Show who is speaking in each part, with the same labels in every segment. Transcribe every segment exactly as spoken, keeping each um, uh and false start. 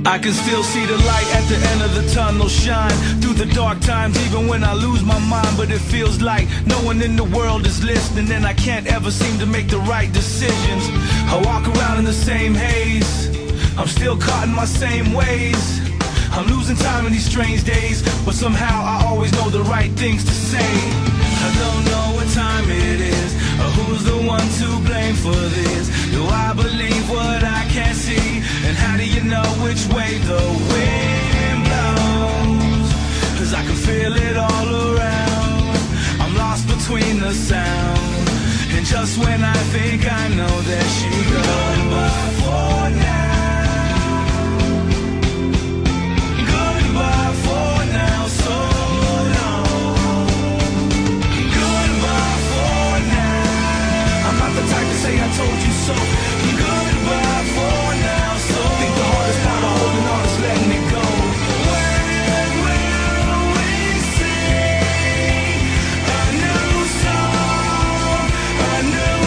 Speaker 1: I can still see the light at the end of the tunnel shine through the dark times, even when I lose my mind. But it feels like no one in the world is listening, and I can't ever seem to make the right decisions. I walk around in the same haze, I'm still caught in my same ways. I'm losing time in these strange days, but somehow I always know the right things to say. I don't know what time it is, or who's the one to blame for this. Do I believe what I can't see? And how do you know which way the wind blows? Cause I can feel it all around. I'm lost between the sound, and just when I think I know, there she goes. Goodbye for now. I told you so. Goodbye for now. So I think the hardest part of holding on is letting it go. When will we sing a new song? A new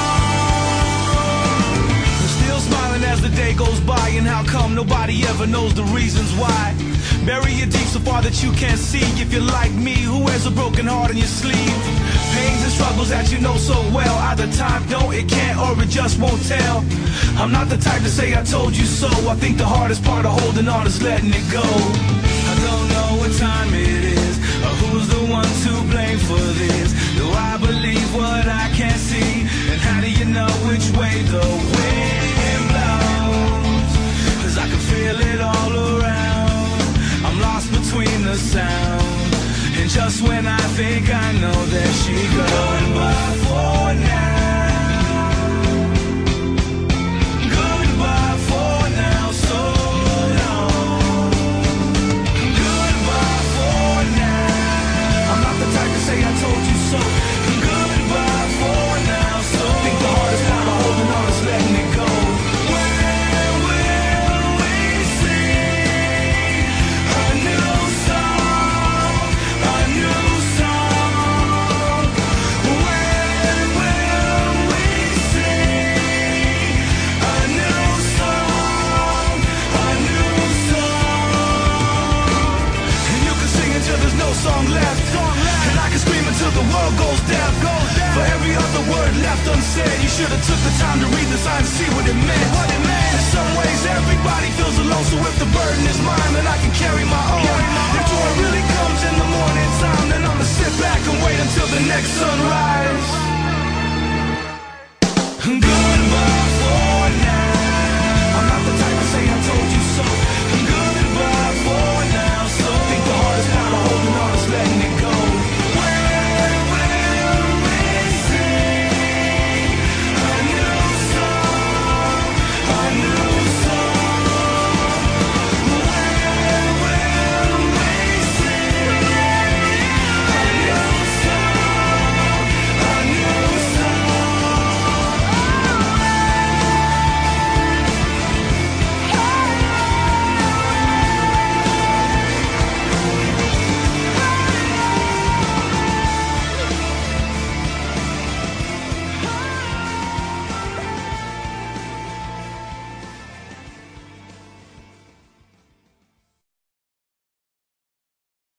Speaker 1: song. I'm still smiling as the day goes by, and how come nobody ever knows the reasons why? Bury it deep so far that you can't see. If you're like me, who wears a broken heart on your sleeve? Pains and struggles that you know so well. Either time don't, it can't, or it just won't tell. I'm not the type to say I told you so. I think the hardest part of holding on is letting it go. I don't know what time it is, or who's the one to blame for this. Do I believe what I can't see? And how do you know which way the wind blows? Cause I can feel it all around. I'm lost between the sound, and just when I think I know, there she goes. Goodbye for now. Goodbye for now, so long. Goodbye for now. I'm not the type to say I told you so. Goodbye for now, so I think the hardest part of holding on is letting it go. Song left, song left, and I can scream until the world goes deaf. For every other word left unsaid, you should have took the time to read the sign and see what it meant. What it meant. In some ways, everybody feels alone, so if the burden is mine, then I can carry my own. Carry my